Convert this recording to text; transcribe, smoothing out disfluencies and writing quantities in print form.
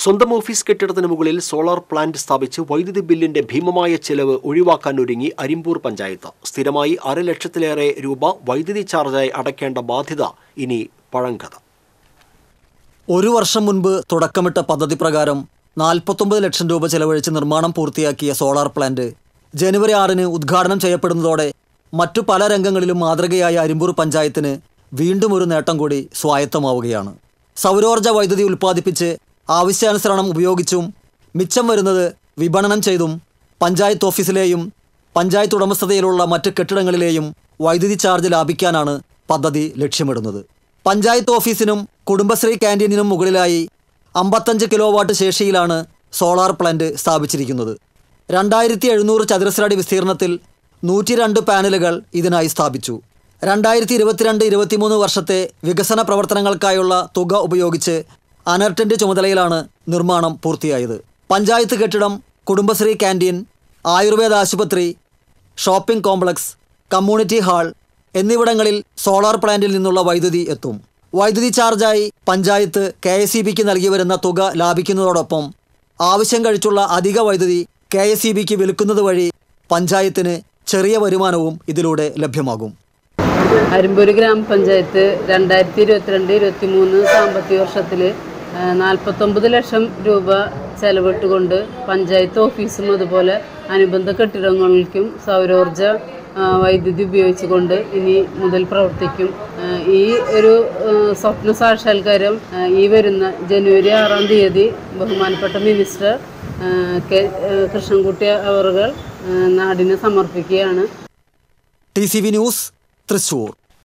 സ്വന്തം ഓഫീസ് കെട്ടിടത്തിന് മുകളിൽ സോളാർ പ്ലാന്റ് സ്ഥാപിച്ച് വൈദ്യുതി ബില്ലിന്റെ ഭീമമായ ചെലവ് ഒഴിവാക്കാനൊരുങ്ങി അരിമ്പൂർ പഞ്ചായത്ത്. സ്ഥിരമായി 1.5 ലക്ഷത്തിലേറെ രൂപ വൈദ്യുതി ചാർജായി അടയ്ക്കേണ്ട ബാധ്യത ഇനി പഴങ്കഥ. ഒരു വർഷം മുൻപ് തുടക്കമിട്ട പദ്ധതി പ്രകാരം 49 ലക്ഷം രൂപ ചെലവഴിച്ച് നിർമ്മാണം പൂർത്തിയാക്കിയ സോളാർ പ്ലാന്റ് ജനുവരി 6-ന് ഉദ്ഘാടനം ചെയ്യപ്പെടുന്നതോടെ മറ്റു പല രംഗങ്ങളിലും മാതൃകയായ അരിമ്പൂർ പഞ്ചായത്തിന് വീണ്ടും ഒരു നേട്ടം കൂടി സ്വായത്തമാവുകയാണ്. സൗരോർജ്ജ വൈദ്യുതി ഉൽപ്പാദിപ്പിച്ച് ആവശ്യാനുസരണം ഉപയോഗിച്ചും മിച്ചം വരുന്നത് വിപണനം ചെയ്തും പഞ്ചായത്ത് ഓഫീസിലെയും പഞ്ചായത്ത് ഉടമസ്ഥതയിലുള്ള മറ്റ് കെട്ടിടങ്ങളിലെയും വൈദ്യുതി ചാർജ് ലാഭിക്കാനാണ് പദ്ധതി ലക്ഷ്യമിടുന്നത്. പഞ്ചായത്ത് ഓഫീസിനും കുടുംബശ്രീ ക്യാൻറ്റീനിനും മുകളിലായി 55 കിലോവാട്ട് ശേഷിയിലാണ് സോളാർ പ്ലാന്റ് സ്ഥാപിച്ചിരിക്കുന്നത്. 2700 ചതുരശ്ര അടി വിസ്തീർണത്തിൽ 102 പാനലുകൾ ഇതിനായി സ്ഥാപിച്ചു. 2022-23 വർഷത്തെ വികസന പ്രവർത്തനങ്ങൾക്കായുള്ള തുക ഉപയോഗിച്ച് അനർട്ടിൻ്റെ ചുമതലയിലാണ് നിർമ്മാണം പൂർത്തിയായത്. പഞ്ചായത്ത് കെട്ടിടം, കുടുംബശ്രീ ക്യാൻറ്റീൻ, ആയുർവേദ ആശുപത്രി, ഷോപ്പിംഗ് കോംപ്ലക്സ്, കമ്മ്യൂണിറ്റി ഹാൾ എന്നിവിടങ്ങളിൽ സോളാർ പ്ലാന്റിൽ നിന്നുള്ള വൈദ്യുതി എത്തും. വൈദ്യുതി ചാർജായി പഞ്ചായത്ത് KSEBക്ക് നൽകി വരുന്ന തുക ലാഭിക്കുന്നതോടൊപ്പം ആവശ്യം കഴിച്ചുള്ള അധിക വൈദ്യുതി KSEBക്ക് വിൽക്കുന്നത് വഴി പഞ്ചായത്തിന് ചെറിയ വരുമാനവും ഇതിലൂടെ ലഭ്യമാകും. അരിമ്പൂർ ഗ്രാമപഞ്ചായത്ത് 2022-23 സാമ്പത്തിക വർഷത്തിൽ 49 ലക്ഷം രൂപ ചെലവിട്ടുകൊണ്ട് പഞ്ചായത്ത് ഓഫീസും അതുപോലെ അനുബന്ധ കെട്ടിടങ്ങൾക്കും സൗരോർജ വൈദ്യുതി ഉപയോഗിച്ചുകൊണ്ട് ഇനി മുതൽ പ്രവർത്തിക്കും. ഈ ഒരു സ്വപ്ന സാക്ഷാത്കാരം ഈ വരുന്ന ജനുവരി 6-ാം തീയതി ബഹുമാനപ്പെട്ട മിനിസ്റ്റർ കൃഷ്ണൻകുട്ടി അവർ നാടിന് സമർപ്പിക്കുകയാണ്. TCV news, Thrissur.